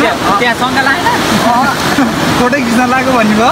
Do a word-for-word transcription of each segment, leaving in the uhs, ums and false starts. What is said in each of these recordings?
त्यहाँ सँग लाग्यो फोटो खिच्न लाग्यो भन्नुभयो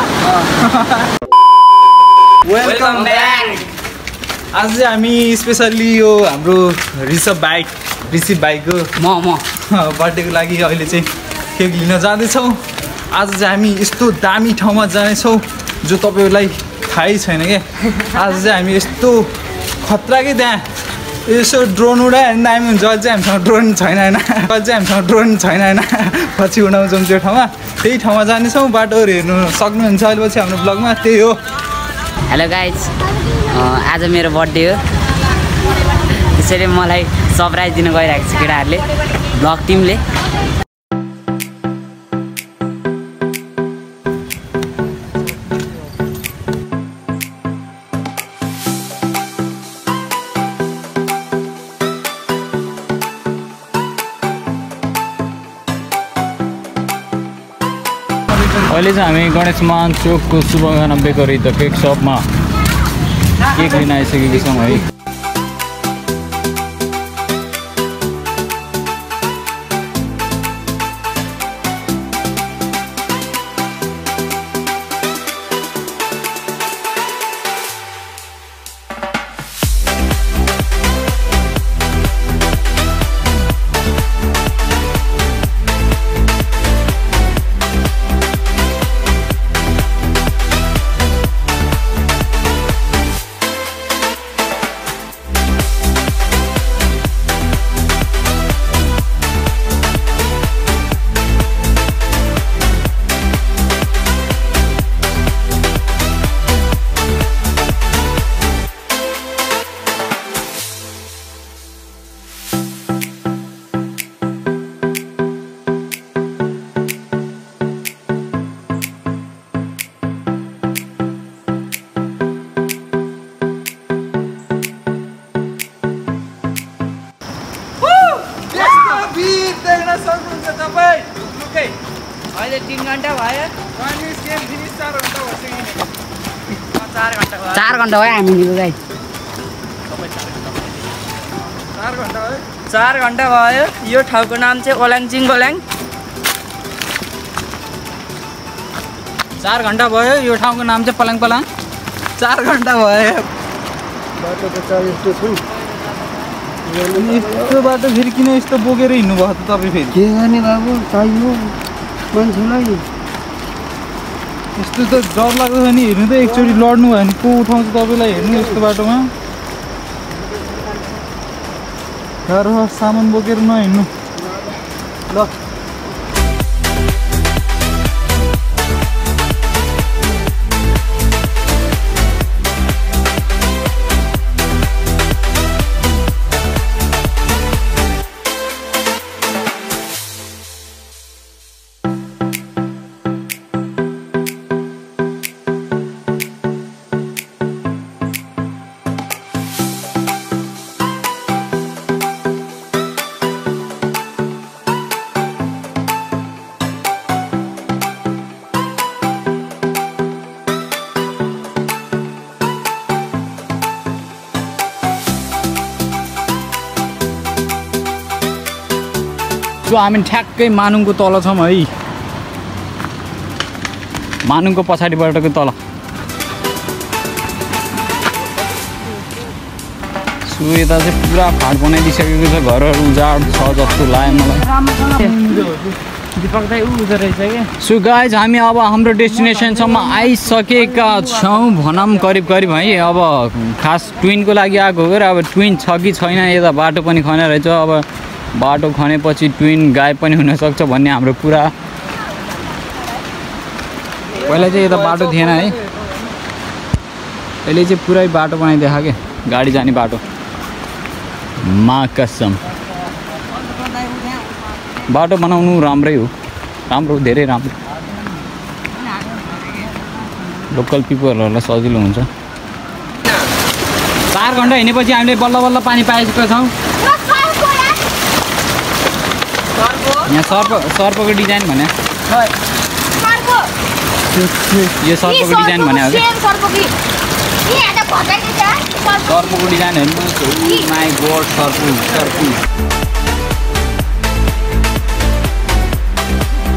वेलकम ब्याक आज चाहिँ हामी स्पेसल्ली यो हाम्रो रिसभ बाइक रिसिभ बाइकको म म बर्थडेको लागि अहिले चाहिँ केक लिन जाँदैछौँ आज चाहिँ हामी यस्तो दामी ठाउँमा जानेछौँ जो तपाईँहरूलाई थाहै छैन क्या आज चाहिँ हामी यस्तो खतराकै त्यहाँ यसो ड्रोन उडायो भने दामी हुन्छ अहिले चाहिँ हामीसँग ड्रोन छैन होइन अहिले चाहिँ हामीसँग ड्रोन छैन होइन पछि उडाउँछौँ त्यो ठाउँमा त्यही ठाउँमा जानेछौँ बाटोहरू हेर्नु सक्नुहुन्छ अहिले पछि हाम्रो ब्लगमा त्यही हो हेलो गाइज आज मेरो बर्थडे हो त्यसैले मलाई सरप्राइज दिन गइरहेको छ केटाहरूले ब्लग टिमले अहिले चाहिँ हामी गणेश मान चोकको शुभगाना बेकरी द केक सपमा केक लिन आइसकेको छौँ है अहिले तीन घन्टा भयो चार घन्टा भयो हामी निको गाई चार घन्टा भयो यो ठाउँको नाम चाहिँ ओलाङचिङ गोलाङ चार घन्टा भयो यो ठाउँको नाम चाहिँ पलाङ पलाङ चार घन्टा भयो यस्तो बाटो फेरि किन यस्तो बोकेर हिँड्नु भयो त तपाईँ फेरि के गर्ने बाबु चाहियो मान्छेलाई यस्तो त डर लाग्दो छ नि हेर्नु त एकचोटि लड्नु भयो भने को उठाउँछ तपाईँलाई हेर्नु यस्तो बाटोमा गाह्रो सामान बोकेर नहिँड्नु ल हामी ठ्याक्कै मानुङको तल छौँ है मानुङको पछाडिबाटको तल सो यता चाहिँ पुरा फाँट बनाइदिइसकेको छ घरहरू उजाड छ जस्तो लाग्यो मलाई सो गाइज हामी अब हाम्रो डेस्टिनेसनसम्म आइसकेका छौँ भनौँ करिब करिब है अब खास ट्विनको लागि आएको हो अब ट्विन छ कि छैन यता बाटो पनि खने रहेछ अब बाटो खनेपछि ट्विन गायब पनि हुनसक्छ भन्ने हाम्रो कुरा पहिला चाहिँ यता बाटो थिएन है अहिले चाहिँ पुरै बाटो बनाइदिएको क्या गाडी जाने बाटो मा कसम बाटो बनाउनु राम्रै हो राम्रो धेरै राम्रो लोकल पिपलहरूलाई सजिलो हुन्छ चार घन्टा हिँडेपछि हामीले बल्ल बल्ल पानी पाएका छौँ यहाँ सर्प सर्पको डिजाइन भने यो सर्पको डिजाइन भने हो सर्पको डिजाइन हेर्नु माई गॉड सर्पु सर्पु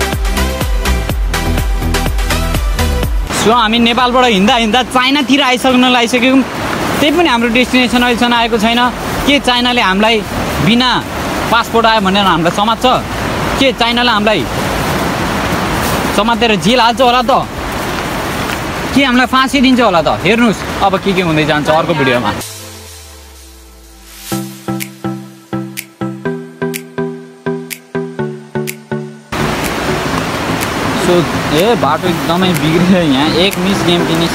सो हामी नेपालबाट हिँड्दा हिँड्दा चाइनातिर आइसक्न लागिसक्यौँ। त्यही पनि हाम्रो डेस्टिनेसन अहिलेसम्म आएको छैन। के चाइनाले हामीलाई बिना पासपोर्ट आयो भनेर हामीलाई समात्छ? के चाइनाले हामीलाई समातेर जेल हाल्छ होला त? के हामीलाई फाँसी दिन्छ होला त? हेर्नुहोस् अब के के हुँदै जान्छ अर्को भिडियोमा। सो ए बाटो एकदमै बिग्रियो यहाँ। एक मिस गेम फिनिस।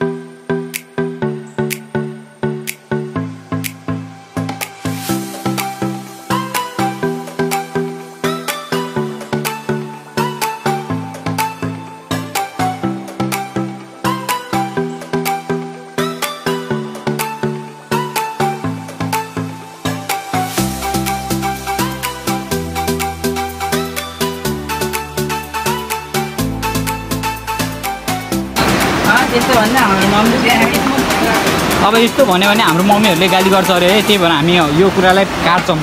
अब यस्तो भन्यो भने हाम्रो मम्मीहरूले गाली गर्छ अरे है, त्यही भएर हामी यो कुरालाई काट्छौँ।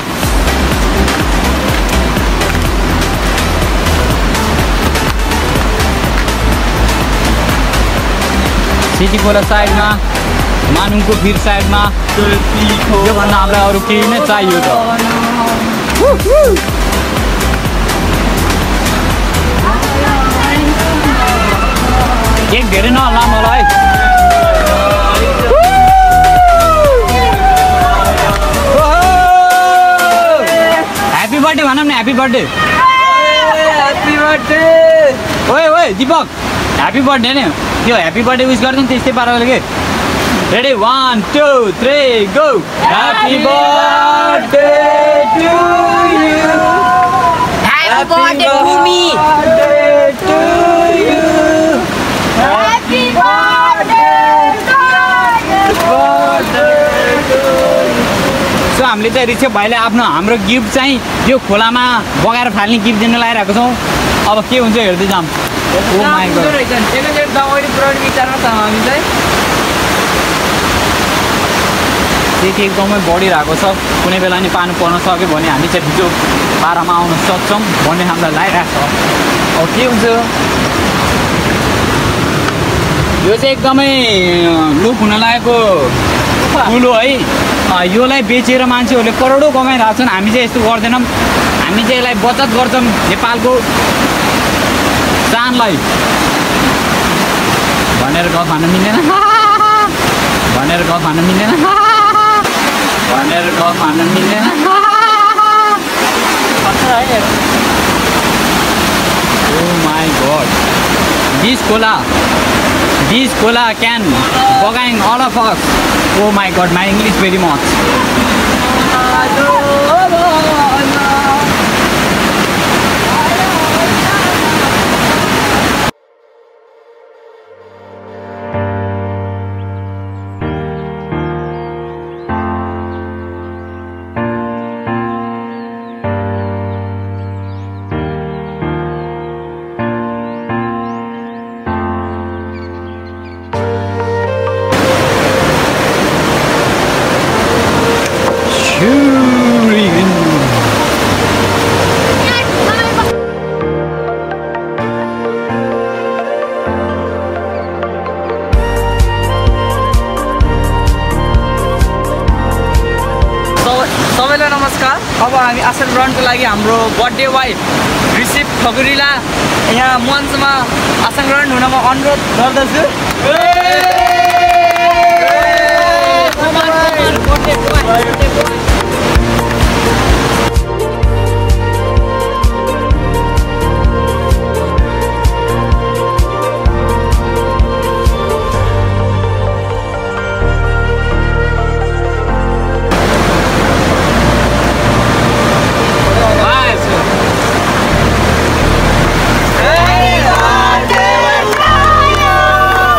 सिटी खोला साइडमा, मानुङको भिर साइडमा, योभन्दा हामीलाई अरू केही नै चाहियो त। एक धेरै नहल्ला मलाई। ह्याप्पी बर्थडे भनौँ न, ह्याप्पी बर्थडे। Happy birthday. ओए ओए दीपक, ह्याप्पी बर्थडे नि त्यो ह्याप्पी बर्थडे विस गर्छ नि त्यस्तै पाराले के। Ready one two three go. Happy birthday to you. Happy birthday Bhumi. To you. Happy birthday to you. So हामीले चाहिँ रिसेप भाइले आफ्नो हाम्रो गिफ्ट चाहिँ यो खोलामा बगाएर फाल्ने गिफ्ट दिन लगाइरहेको छौँ। अब के हुन्छ हेर्दै जाऊँ। त्यति एकदमै बढिरहेको छ। कुनै बेला नि पानी पर्न सक्यो भने हामी चाहिँ भिडियो पारामा आउन सक्छौँ भन्ने हामीलाई लागिरहेको छ। अब के हुन्छ यो चाहिँ एकदमै लुप हुन लागेको ठुलो है। योलाई बेचेर मान्छेहरूले करोडौँ कमाइरहेको छन्। हामी चाहिँ यस्तो गर्दैनौँ। हामी चाहिँ यसलाई बचत गर्छौँ नेपालको चानलाई भनेर गफ हान्न मिल्दैन, भनेर गफ हान्न मिल्दैन, भनेर गफ हान्न मिल्दैन। Oh my God, this cola, this cola can bogaying all of us. Oh my God, my English very much. सबैलाई नमस्कार। अब हामी आसन ग्रहणको लागि हाम्रो बर्थडे वाइफ रिसिप ठकुरीला यहाँ मञ्चमा आसन ग्रहण हुनमा अनुरोध गर्दछु।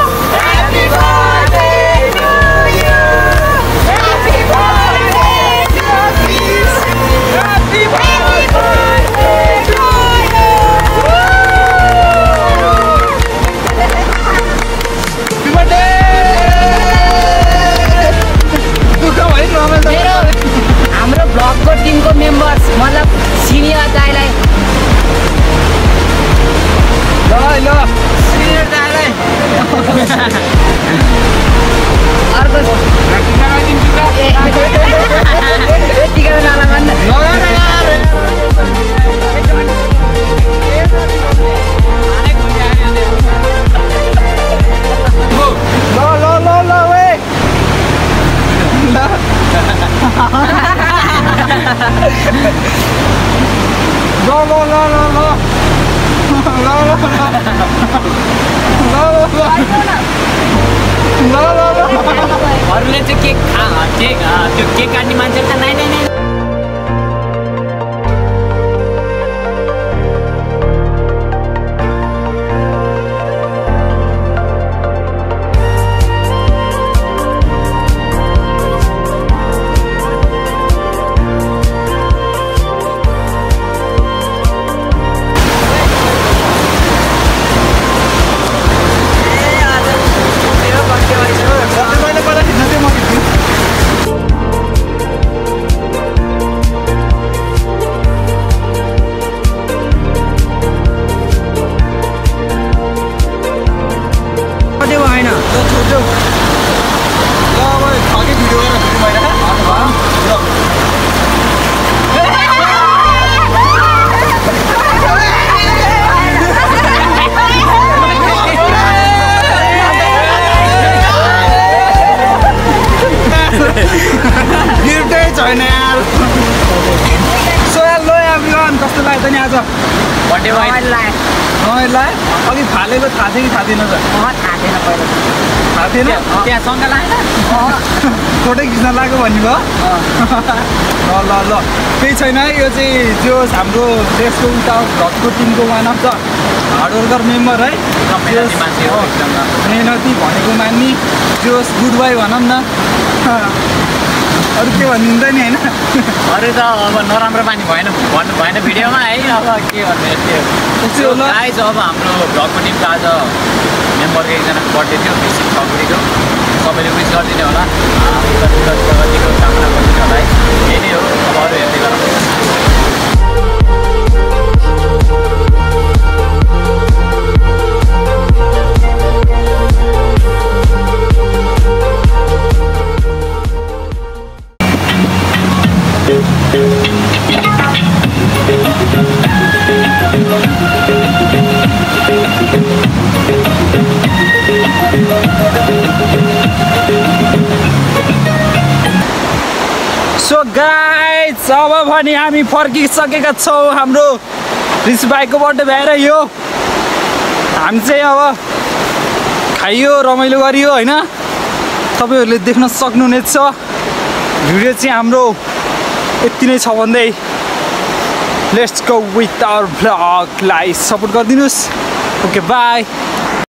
Happy birthday अरूले चाहिँ केक खा केक त्यो केक काट्ने मान्छे त नाइ नाइ नाइ अघि फालेको थाहा थियो कि थाहा थिएन सर थाहा थिएन पहिला थाहा थिएन त्यहाँ सँगै लाग्यो फोटो खिच्न लाग्यो भन्नुभयो ल ल ल केही छैन है यो चाहिँ जो हाम्रो देशको उता भ्लगको टिमको one of the hard worker member है मेहनती भनेको मान्ने जोस् गुड बाई भनौँ न अरू के भनिदिन्छ नि होइन अरू त अब नराम्रो बानी भएन भन्नु भएन भिडियोमा है अब के भन्नु यस्तो गाइज अब हाम्रो भ्लगको टिमको आज मेम्बरको एकजना बर्थडे थियो रिसिभ ठकुरीको सबैले विस गरिदिने होला प्रगतिको कामना गरिदिने होला है यही नै हो अब अरू हेर्दै गरौँ सो गाइज अब भने हामी फर्किसकेका छौँ हाम्रो ऋषि भाइको बर्थडे भएर यो हामी चाहिँ अब खाइयो रमाइलो गरियो होइन तपाईँहरूले देख्न सक्नुहुनेछ भिडियो चाहिँ हाम्रो यति नै छ भन्दै लेट्स गो विथ आवर भ्लगलाई सपोर्ट गरिदिनुहोस् ओके बाई